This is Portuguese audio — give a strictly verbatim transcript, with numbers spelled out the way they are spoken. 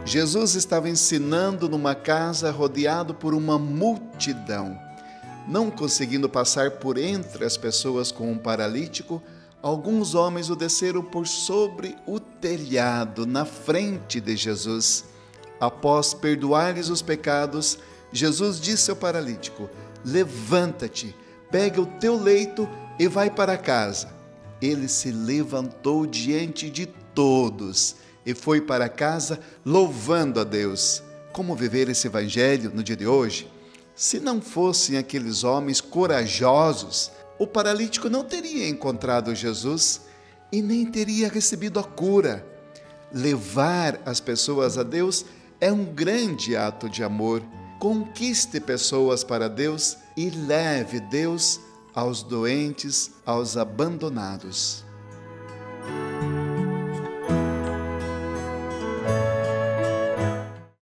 Jesus estava ensinando numa casa rodeado por uma multidão. Não conseguindo passar por entre as pessoas com um paralítico, alguns homens o desceram por sobre o telhado, na frente de Jesus. Após perdoar-lhes os pecados, Jesus disse ao paralítico: levanta-te, pega o teu leito e vai para casa. Ele se levantou diante de todos e foi para casa louvando a Deus. Como viver esse evangelho no dia de hoje? Se não fossem aqueles homens corajosos, o paralítico não teria encontrado Jesus e nem teria recebido a cura. Levar as pessoas a Deus é um grande ato de amor. Conquiste pessoas para Deus e leve Deus aos doentes, aos abandonados.